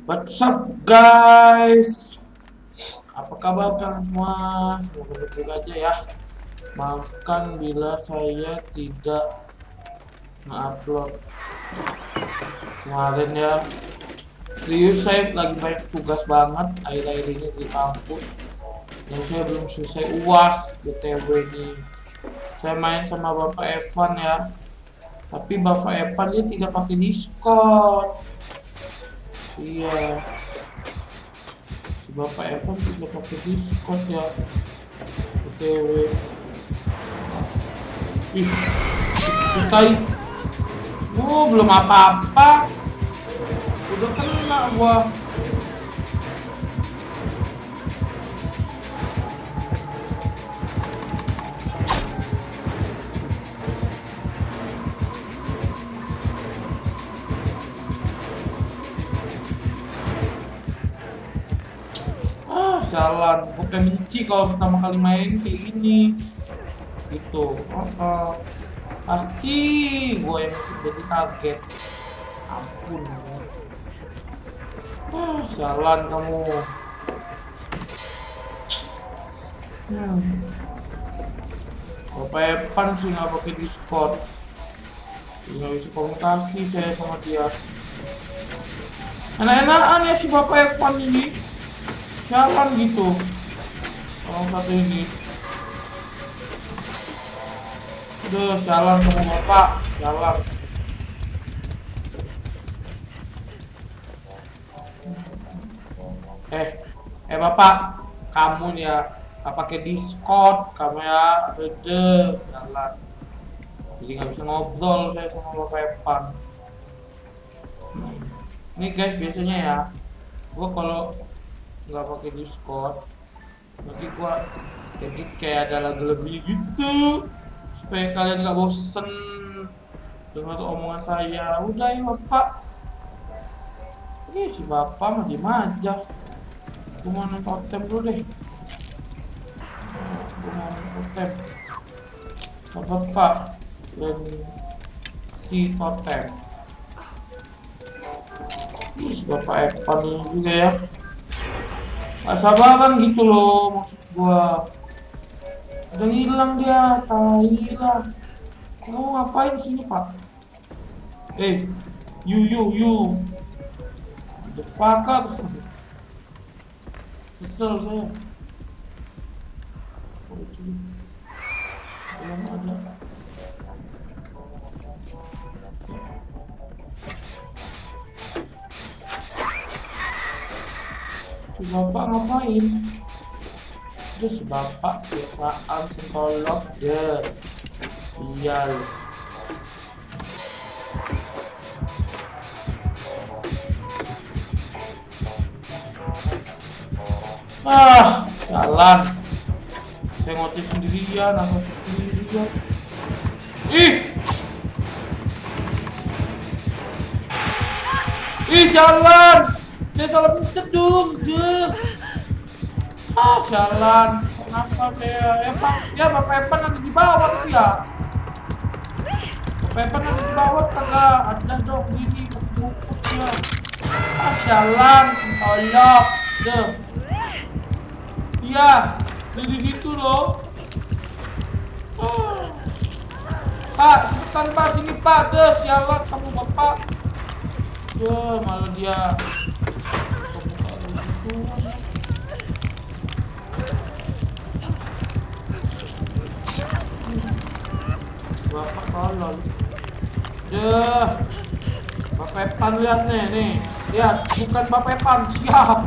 What's up guys? Apa kabar kalian semua? Semoga baik aja ya. Maafkan bila saya tidak nge-upload kemarin ya. Serius saya lagi banyak tugas banget akhir-akhir ini di kampus. Dan saya belum selesai UAS BTW ini. Saya main sama Bapak Evan ya. Tapi Bapak Evan dia tidak pakai Discord. Iya, si Bapak Evan tidak pakai Discord ya. BTW. Ih, selesai. Belum apa-apa. Udah kena gua. Jalan, bukan benci kalau pertama kali main kayak gini gitu. Pasti gue yang jadi kaget. Ampun. Jalan kamu. Bapak Evan sih nggak pakai Discord, nggak bisa komunikasi saya sama dia. Enak-enakan ya si Bapak Evan ini. Jalan gitu. Kalau satu ini. Udah jalan sama Bapak, jalan. Bapak, kamu ya nggak pakai Discord, kamu ya, udah jalan. Jadi nggak bisa ngobrol saya sama Bapak Evan. Ini guys biasanya ya, gua kalau nggak pakai Discord, nanti gua jadi kayak ada lagu-lagunya gitu supaya kalian nggak bosen dengan omongan saya. Udah ya Bapak, ini si Bapak mah diem aja. Gua mau nonton totem dulu deh. Gua mau nonton totem. Bapak dan si totem. Ini si Bapak Evan juga ya. Gak sabaran gitu loh maksud gua. Udah hilang dia, tai lah. Kamu ngapain sini Pak? You. The fuck up. Kesel saya. Belum ada. Si Bapak ngapain? Udah si Bapak biasaan sentolok deh. Sial. Jalan. Saya ngoceh sendirian, jalan. Saya salah pencet dong, jalan. Kenapa saya? Bapak Evan ada di bawah tuh ya. Bapak Evan ada di bawah kagak? Ada dong ini kasih bukut ya. Jalan, sentolok, Iya, di situ loh. Pak, cepetan Pak, sini Pak, sialan kamu Bapak. Malah dia. Bapak tolol. Bapak Evan lihat nih. Lihat, bukan Bapak Evan, siap.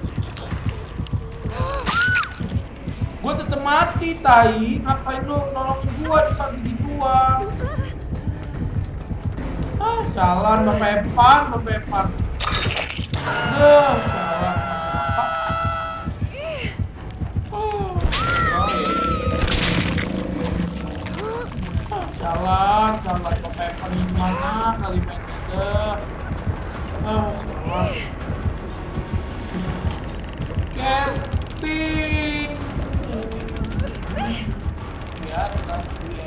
Gue tetep mati, tai. Ngapain lu nolongin gua di saat begituan? Jalan Bapak Evan. Jalan Bapak Evan ini mana kali mainnya jalan. Camping. Ya, tas dia.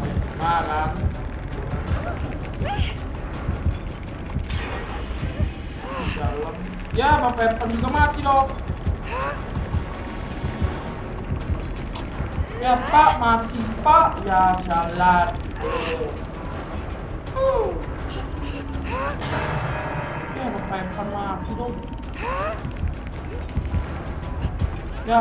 Malam. Jalan. Ya, Bapak Evan juga mati dong. Ya Pak, mati Pak. Ya jalan. Ya Bapak Evan mati dong. Ya.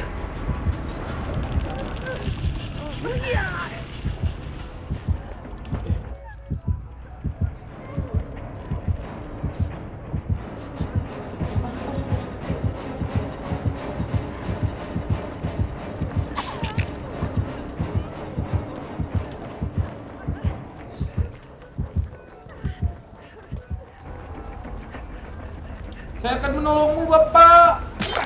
Saya akan menolongmu, Bapak.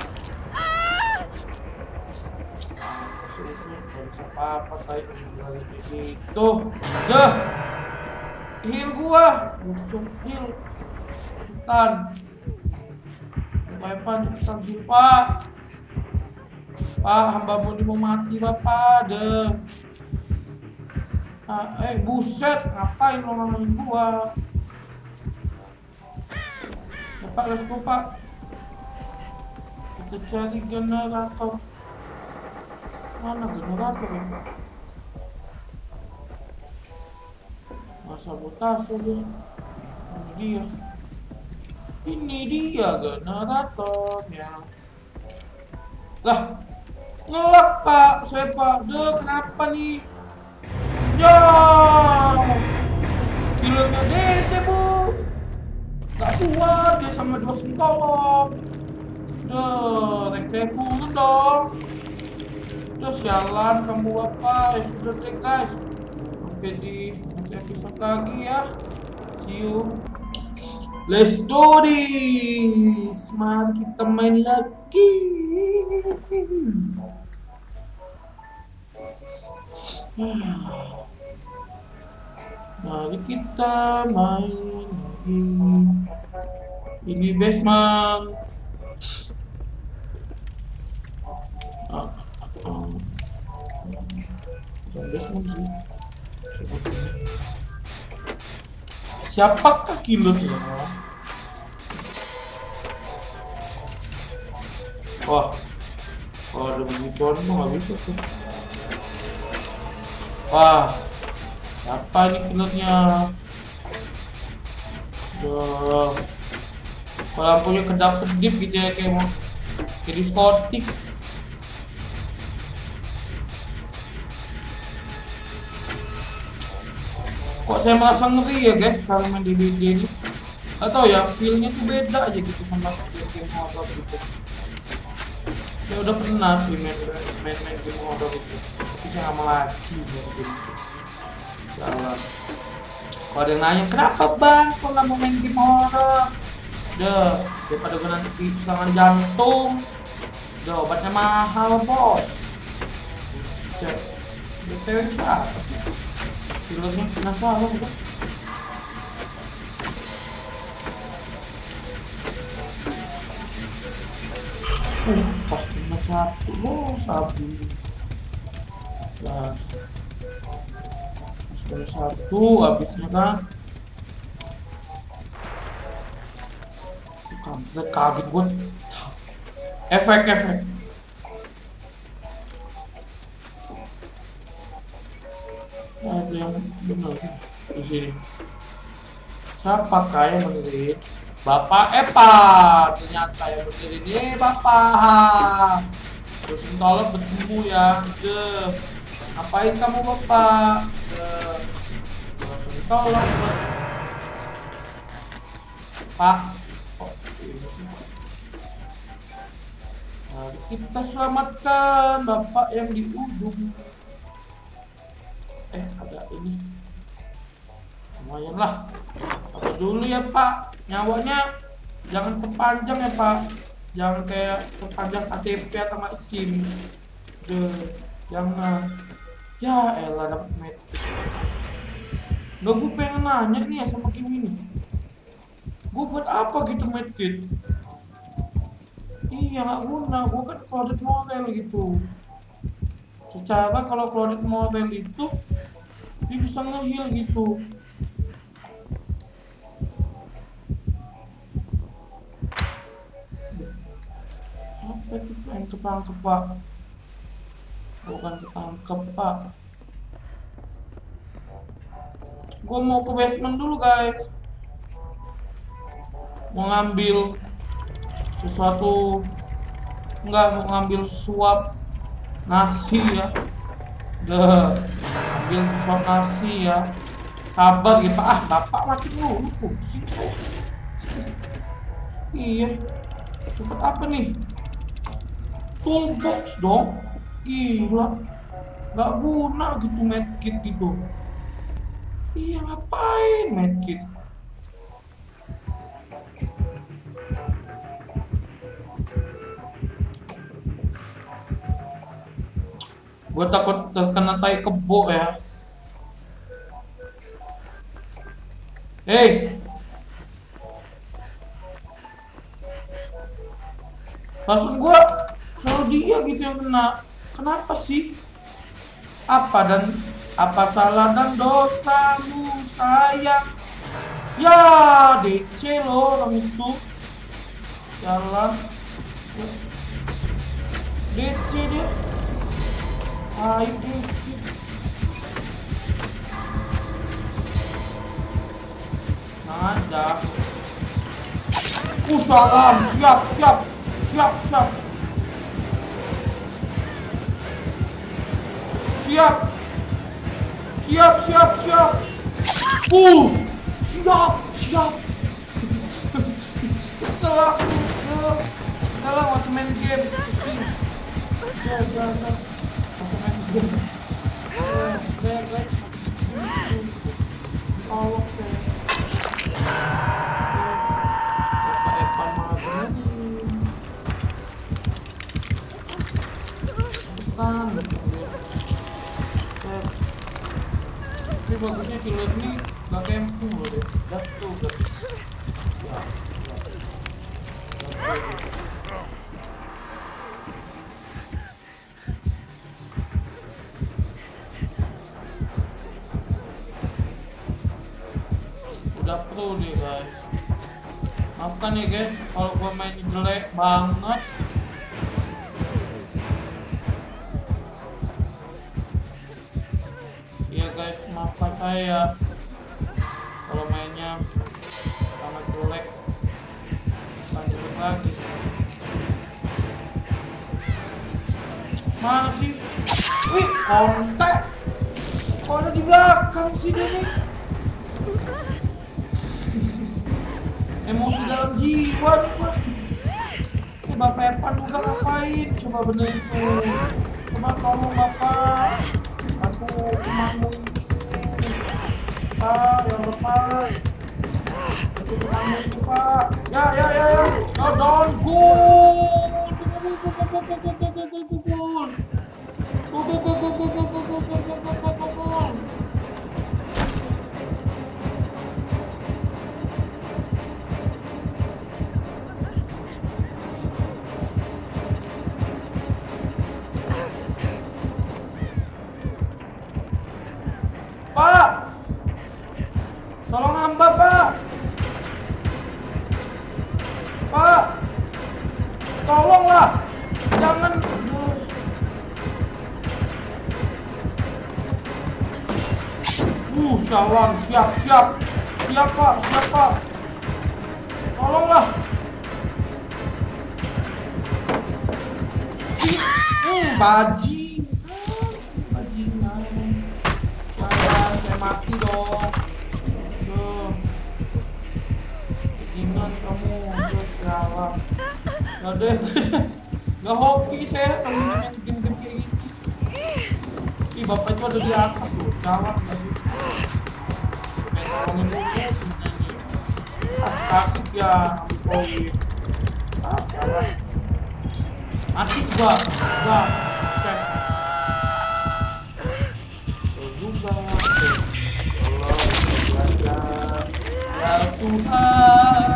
Apa kayak gitu. Dah. Heal gua. Musuh heal. Cepetan. Bapak cepetan heal, Pak. Pak, hambamu ini mau mati, Bapak. Deh. Nah, buset, ngapain lo ngomongin gua? Pak, let's go, Pak. Kita cari generator. Mana generator ya, Pak? Sabotase dia. Ini dia generatornya. Lah, ngelak Pak, saya Pak. Kenapa nih? Ya, kilonya DC Bu. Gak kuat dia sama dua sentolok. Rank saya turun dong. Sialan kamu apa? Ya sudah deh guys. Sampai di next episode lagi ya. See you. Let's do this. Mari kita main lagi. Mari kita main lagi. Ini basement. Basement sih. Siapakah killernya? Wah, kalau ada begituan tuh nggak bisa tuh. Wah, siapa ini killernya? Kalau lampunya kedap-kedip gitu ya, kayak mau kayak diskotik. Kok saya merasa ngeri ya guys kalau main di BG ini. Atau ya feel-nya tuh beda aja gitu sama game horror gitu. Saya udah pernah sih main game horror itu, tapi saya nggak mau lagi main game. Jalan. Kalau ada yang nanya kenapa bang kok nggak mau main game horror? Daripada gue nanti serangan jantung. Obatnya mahal bos. BTW siapa sih? Killernya penasaran kan? Pasti satu, habis. Pasti satu, habisnya kan? Kaget gue. Efek. Ada yang benar di sini. Siapa yang berdiri? Bapak Epa. Ternyata yang berdiri ini Bapak. Terus tolong bertemu ya. Ngapain kamu Bapak? Terus tolong Pak. Nah, kita selamatkan Bapak yang di ujung. Ada ini. Lumayan lah. Apa dulu ya Pak? Nyawanya jangan perpanjang ya Pak. Jangan kayak perpanjang KTP atau SIM. Jangan. Ya elah dapat medkit. Nggak, gue pengen nanya nih ya sama game ini. Gue buat apa gitu medkit? Iya nggak guna. Gue kan clouded model gitu. Secara kalau clouded model itu dia bisa nge-heal gitu. Pengen ketangkep pak. Bukan ketangkep pak. Gue mau ke basement dulu guys. Mau ngambil sesuatu. Enggak, mau ngambil suap nasi ya. Ambil suap nasi ya. Sabar gitu. Bapak mati dulu. Pusing saya. Iya. Cepet apa nih? Toolbox dong. Gila. Gak guna gitu medkit gitu. Iya ngapain medkit? Gue takut terkena tai kebo ya. Hei, langsung gue selalu dia gitu yang kena. Kenapa sih? Apa salah dan dosamu sayang? Ya DC loh orang itu. Jalan DC dia. Itu aja. Salam, siap. Siap. Siap. Kesel aku. Salah masih main game. Pusing. Jangan. Masih main game. Guys. Allah saya. Tapi bagusnya killer ini gak camping loh deh. Jatuh guys. Udah pro nih guys. Maafkan ya guys kalau gua main jelek banget. Iya guys, maafkan saya kalau mainnya sangat jelek. Lanjut lagi. Mana sih? Wih, kontak. Kok ada di belakang sih dia nih? Emosi dalam jiwa nih Pak. Bapak Evan juga ngapain? Coba bener itu. Coba tolong Bapak. Aku cuma mau Pak, yang lepas. Aku cuma mau itu Pak. Ya. No, don't go. Pak, tolong hamba Pak. Pak, tolonglah, jangan. Salam, siap Pak. Tolonglah. Bajingan. Saya mati dong. Bajingan kamu, salam. Gak deh, gak hoki saya kalau main game-game kayak gini. Ih, Bapak itu ada di atas tuh, salam gak sih? Tolongin dulu, asik ya, poin. Salah. Mati juga, set. Juga, ya Tuhan,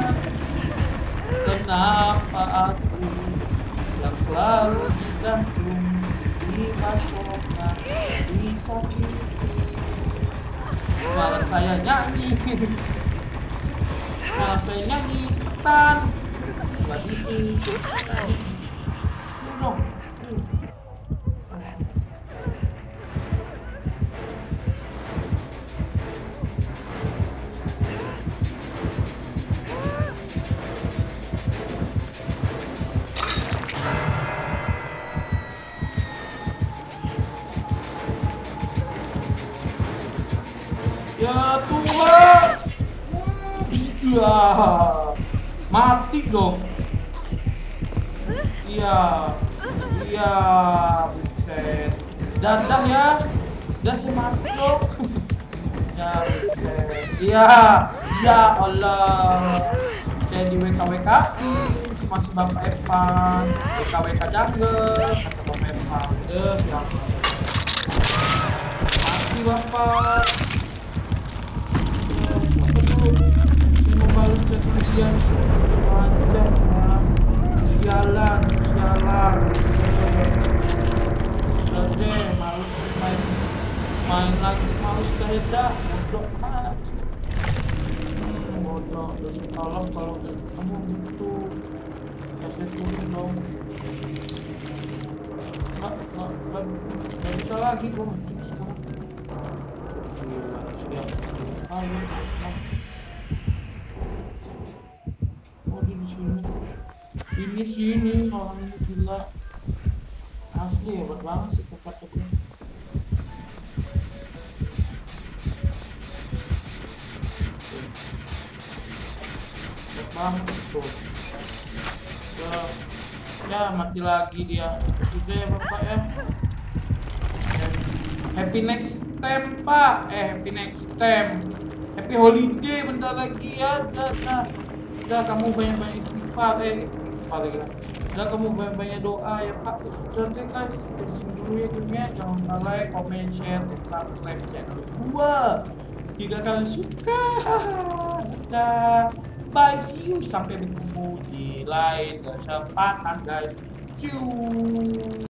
kenapa aku yang selalu digantung, dibacokkan, disakiti? Malah saya nyanyi, cepetan. Gak gitu. Iya, mati dong. Iya, iya, buset. Dadah ya, dah saya mati dong. Ya, buset. Iya, ya Allah. Saya di WKWK, masih Bapak Evan. WKWK jungle, kata Bapak Evan. Siapa? Mati Bapak. Apa tuh? Mau balas chat dia nih. Macam ya. Sialan, sialan. Udah deh, males main lagi, males saya dah. Bodoh amat. Bodoh. Terus tolong kamu gitu. Kasih turun dong. Nggak bisa lagi gua mati sekarang. Siap. Ayo. Oh, dia di sini. Ini sini orang ini gila. Asli hebat banget sih kakak-kakak. Hebat banget tuh. Ya mati lagi dia. Sudah ya Bapak ya. Happy next time Pak. Happy next time. Happy holiday bentar lagi ya. Udah kamu banyak-banyak istighfar. Istighfar lagi lah. Udah kamu banyak-banyak doa ya Pak. Sudah deh guys. Dari sini dulu ya gamenya. Jangan lupa like, comment, share, dan subscribe channel gua jika kalian suka. Dadah. Bye, see you. Sampai bertemu di lain kesempatan guys. See you.